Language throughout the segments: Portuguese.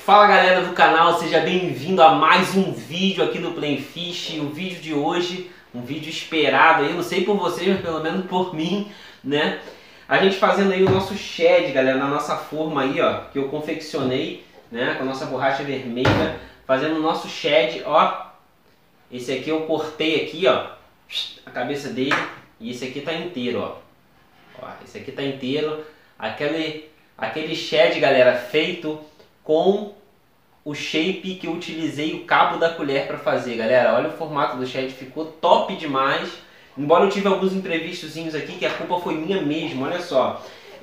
Fala galera do canal, seja bem-vindo a mais um vídeo aqui do Playfish. O vídeo de hoje, um vídeo esperado aí, não sei por vocês, mas pelo menos por mim, né? A gente fazendo aí o nosso shed, galera, na nossa forma aí, ó, que eu confeccionei, né, com a nossa borracha vermelha, fazendo o nosso shed, ó. Esse aqui eu cortei aqui, ó, a cabeça dele, e esse aqui tá inteiro, ó. Esse aqui tá inteiro, aquele shed, galera, feito com o shape que eu utilizei o cabo da colher para fazer, galera. Olha o formato do shed, ficou top demais. Embora eu tive alguns imprevistozinhos aqui, que a culpa foi minha mesmo, olha só.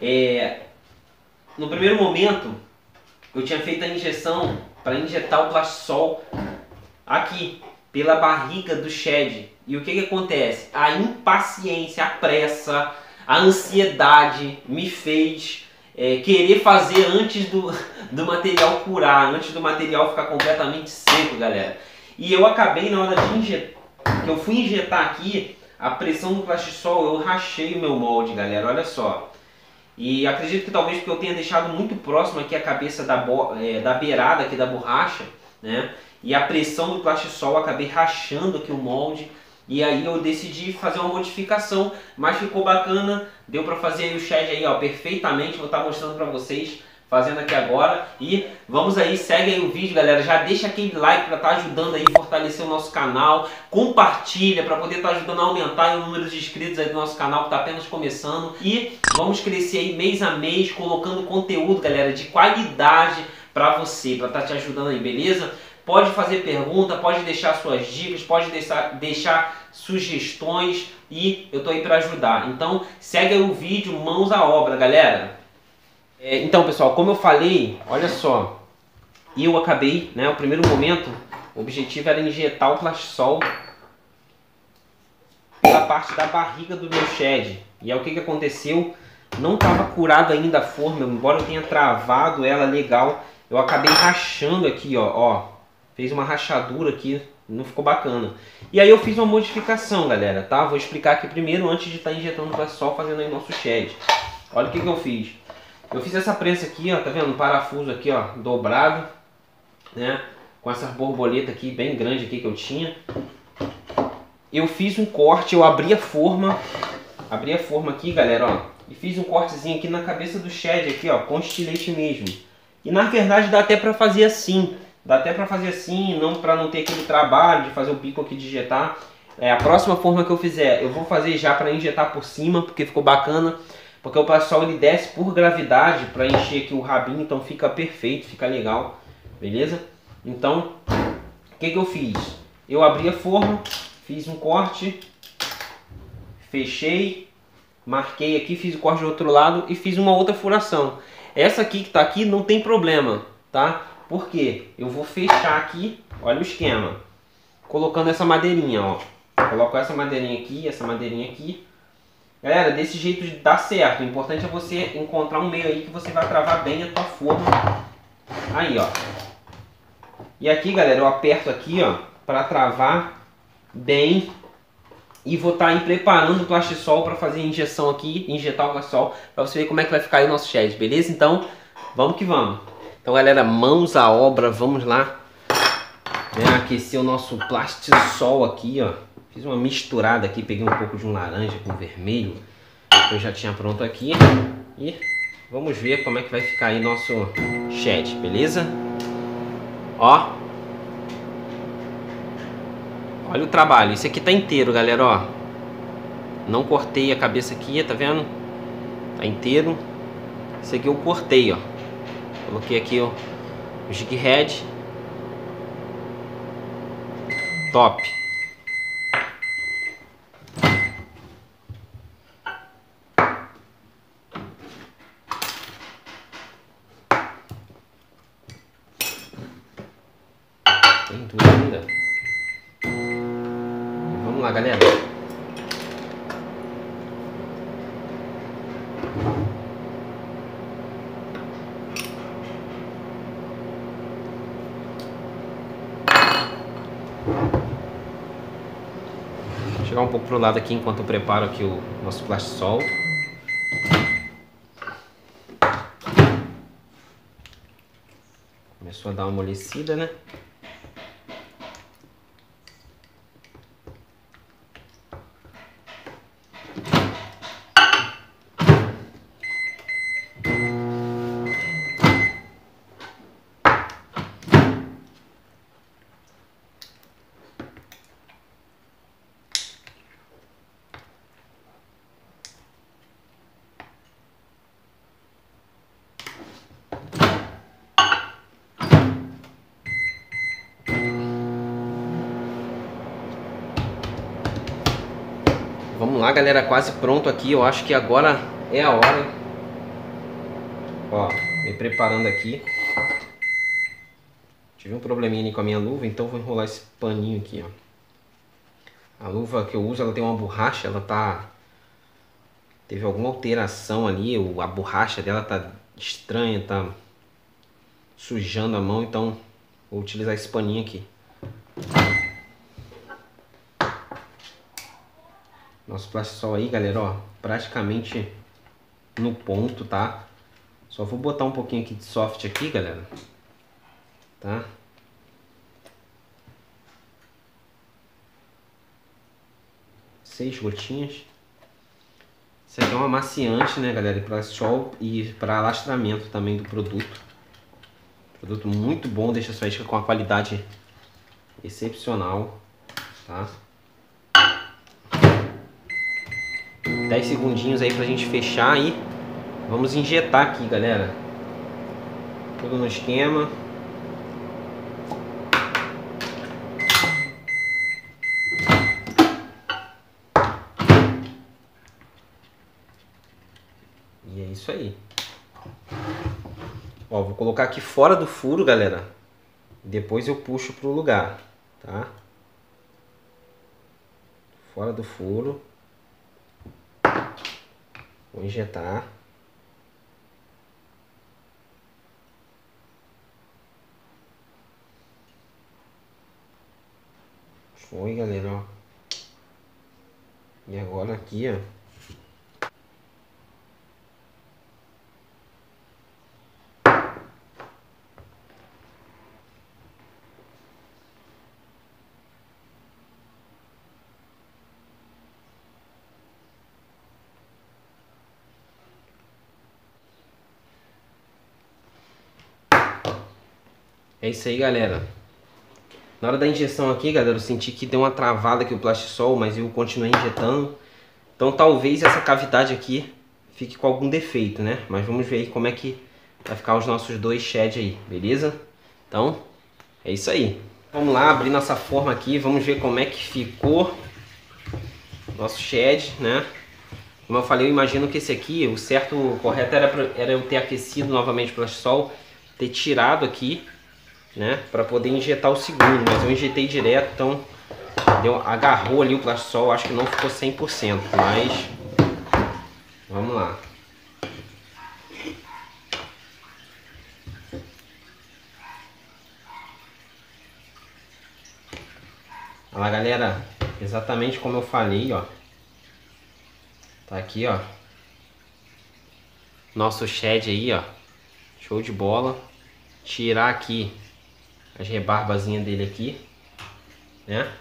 No primeiro momento, eu tinha feito a injeção para injetar o Plastisol aqui, pela barriga do shed. E o que acontece? A impaciência, a pressa, a ansiedade me fez querer fazer antes do material curar, antes do material ficar completamente seco, galera. E eu acabei, na hora de injetar, que eu fui injetar aqui, a pressão do Plastisol, eu rachei o meu molde, galera, olha só. E acredito que talvez porque eu tenha deixado muito próximo aqui a cabeça da beirada aqui da borracha, né? E a pressão do Plastisol, eu acabei rachando aqui o molde. E aí eu decidi fazer uma modificação, mas ficou bacana, deu pra fazer aí o shed aí, ó, perfeitamente. Vou estar mostrando pra vocês, fazendo aqui agora. E vamos aí, segue aí o vídeo, galera. Já deixa aquele like pra estar ajudando aí, fortalecer o nosso canal. Compartilha pra poder estar ajudando a aumentar o número de inscritos aí do nosso canal, que tá apenas começando. E vamos crescer aí mês a mês, colocando conteúdo, galera, de qualidade pra você, pra estar te ajudando aí, beleza? Pode fazer pergunta, pode deixar suas dicas, pode deixar sugestões e eu tô aí para ajudar. Então segue aí o vídeo, mãos à obra, galera. Então pessoal, como eu falei, olha só, eu acabei, né, o primeiro momento, o objetivo era injetar o Plastisol pela parte da barriga do meu shed. E aí o que aconteceu? Não estava curado ainda a forma, embora eu tenha travado ela legal, eu acabei rachando aqui, ó. Fez uma rachadura aqui, não ficou bacana. E aí eu fiz uma modificação, galera, tá? Vou explicar aqui primeiro, antes de estar injetando o Plastisol, fazendo aí o nosso shed. Olha o que eu fiz. Eu fiz essa prensa aqui, ó, tá vendo? Um parafuso aqui, ó, dobrado, né? Com essa borboleta aqui, bem grande aqui que eu tinha. Eu fiz um corte, eu abri a forma aqui, galera, ó. E fiz um cortezinho aqui na cabeça do shed aqui, ó, com estilete mesmo. E na verdade dá até pra fazer assim. Dá até pra fazer assim, para não ter aquele trabalho de fazer o bico aqui de injetar. A próxima forma que eu fizer, eu vou fazer já para injetar por cima, porque ficou bacana. Porque o Plastisol ele desce por gravidade para encher aqui o rabinho, então fica perfeito, fica legal, beleza? Então, o que eu fiz? Eu abri a forma, fiz um corte, fechei, marquei aqui, fiz o corte do outro lado e fiz uma outra furação. Essa aqui que tá aqui não tem problema, tá? Por quê? Eu vou fechar aqui, olha o esquema, colocando essa madeirinha, ó. Coloco essa madeirinha aqui. Galera, desse jeito dá certo. O importante é você encontrar um meio aí que você vai travar bem a tua forma. Aí, ó. E aqui, galera, eu aperto aqui, ó, para travar bem. E vou estar aí preparando o Plastisol para fazer a injeção aqui, injetar o Plastisol, para você ver como é que vai ficar aí o nosso shed, beleza? Então, vamos que vamos. Então, galera, mãos à obra, vamos lá, né, aquecer o nosso Plastisol aqui, ó. Fiz uma misturada aqui, peguei um pouco de um laranja com vermelho, que eu já tinha pronto aqui. E vamos ver como é que vai ficar aí nosso shed, beleza? Ó. Olha o trabalho, isso aqui tá inteiro, galera, ó. Não cortei a cabeça aqui, tá vendo? Tá inteiro. Isso aqui eu cortei, ó. Coloquei aqui o jig head. Top. Tem tudo ainda. Vamos lá, galera. Vou chegar um pouco pro lado aqui enquanto eu preparo aqui o nosso Plastisol. Começou a dar uma amolecida, né? Vamos lá, galera, quase pronto aqui. Eu acho que agora é a hora. Ó, me preparando aqui. Tive um probleminha ali com a minha luva, então vou enrolar esse paninho aqui, ó. A luva que eu uso, ela tem uma borracha, ela tá... Teve alguma alteração ali, a borracha dela tá estranha, tá sujando a mão, então vou utilizar esse paninho aqui. Nosso plastisol aí, galera, ó, praticamente no ponto, tá? Só vou botar um pouquinho aqui de soft aqui, galera, tá? Seis gotinhas. Isso aqui é um amaciante, né, galera, para sol e para alastramento também do produto. Produto muito bom, deixa a sua isca com uma qualidade excepcional, tá? 10 segundinhos aí pra gente fechar e vamos injetar aqui, galera. Tudo no esquema. E é isso aí. Ó, vou colocar aqui fora do furo, galera. Depois eu puxo pro lugar, tá? Fora do furo. Vou injetar. Foi, galera, ó. E agora aqui, ó. É isso aí, galera. Na hora da injeção aqui, galera, eu senti que deu uma travada aqui o plastisol, mas eu continuei injetando. Então talvez essa cavidade aqui fique com algum defeito, né? Mas vamos ver aí como é que vai ficar os nossos dois shed aí, beleza? Então, é isso aí. Vamos lá, abrir nossa forma aqui, vamos ver como é que ficou nosso shed, né? Como eu falei, eu imagino que esse aqui, o certo, o correto era eu ter aquecido novamente o plastisol, ter tirado aqui, né, para poder injetar o segundo, mas eu injetei direto, então agarrou ali o plastisol, acho que não ficou 100%, mas vamos lá. Olha lá, galera, exatamente como eu falei, ó, tá aqui, ó, nosso shed aí, ó, show de bola. Tirar aqui as rebarbazinhas dele aqui, né?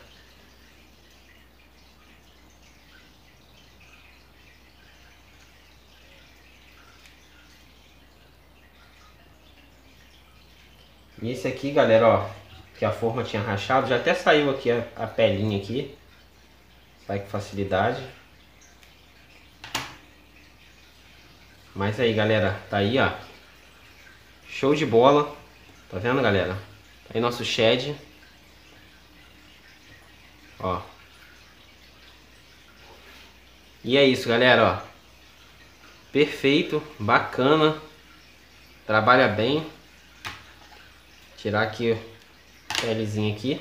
E esse aqui, galera, ó, que a forma tinha rachado, já até saiu aqui a pelinha aqui. Sai com facilidade. Mas aí, galera, tá aí, ó. Show de bola. Tá vendo, galera? Tá aí nosso shed. Ó. E é isso, galera, ó. Perfeito, bacana. Trabalha bem. Tirar aqui a pelezinha aqui.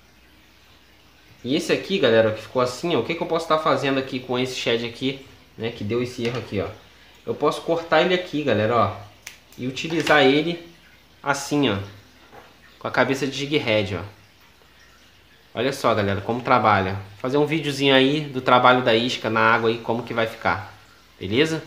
E esse aqui, galera, que ficou assim, ó, o que que eu posso estar fazendo aqui com esse shed aqui, né, que deu esse erro aqui, ó. Eu posso cortar ele aqui, galera, ó, e utilizar ele assim, ó, com a cabeça de jig head, ó. Olha só, galera, como trabalha. Vou fazer um videozinho aí do trabalho da isca na água aí, como que vai ficar. Beleza?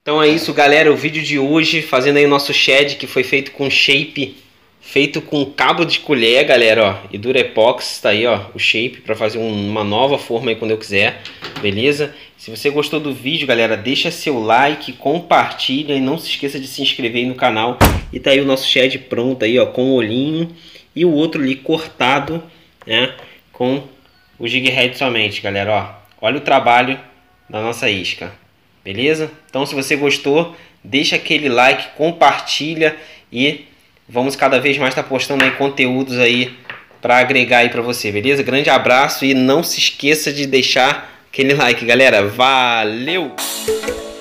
Então é isso, galera, o vídeo de hoje, fazendo aí o nosso shed, que foi feito com shape, feito com cabo de colher, galera, ó, e Durepox, tá aí, ó, o shape, para fazer uma nova forma aí quando eu quiser, beleza? Se você gostou do vídeo, galera, deixa seu like, compartilha e não se esqueça de se inscrever aí no canal. E tá aí o nosso shed pronto aí, ó, com o olhinho e o outro ali cortado, né, com o jig head somente, galera, ó, olha o trabalho da nossa isca. Beleza? Então se você gostou, deixa aquele like, compartilha e vamos cada vez mais estar postando aí conteúdos aí para agregar aí para você, beleza? Grande abraço e não se esqueça de deixar aquele like, galera. Valeu!